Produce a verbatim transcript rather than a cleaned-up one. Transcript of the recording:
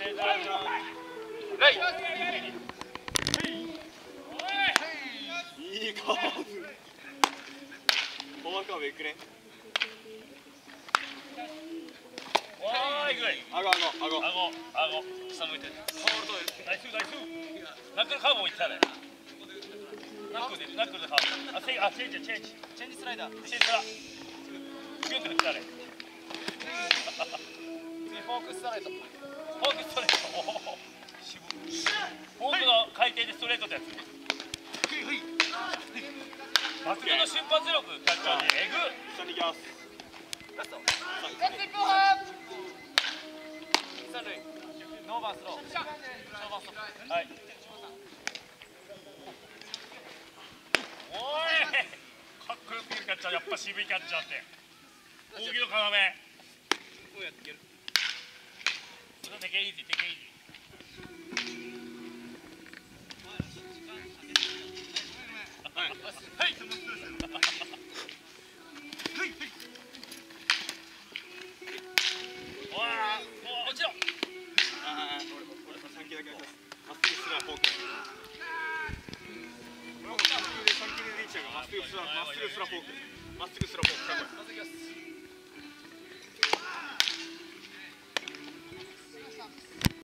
レイいいカーブ。フォアカーブいくね。 おーいくれ。 あごあごあご。 あごあご下向いてる。ホールドナイスナイス。ナックルカーブもいったね。ナックルでナックルでカーブ。あ、せあチェンジチェンジチェンジスライダー。チェンジスラ。ギュンと来たね。次フォークストレート。フォークストレート。渋。フォークの回転でストレートってやつ。抜群の瞬発力、キャッチャーにえぐ。 下に行きます。 ラスト。三塁。ノーバンスロー。ノーバンスロー。はい。おい。かっこよすぎるキャッチャー、やっぱ渋いキャッチャーって。扇の要。もうやっていける。テケイージー、テケイージー。はい。わあ、もちろん。 ああ、俺俺さん球だけやります。まっすぐすらフォーク。俺もさん球でさん球でできちゃうからまっすぐすらまっすぐすらフォーク。まっすぐすらフォーク。 まずいきます。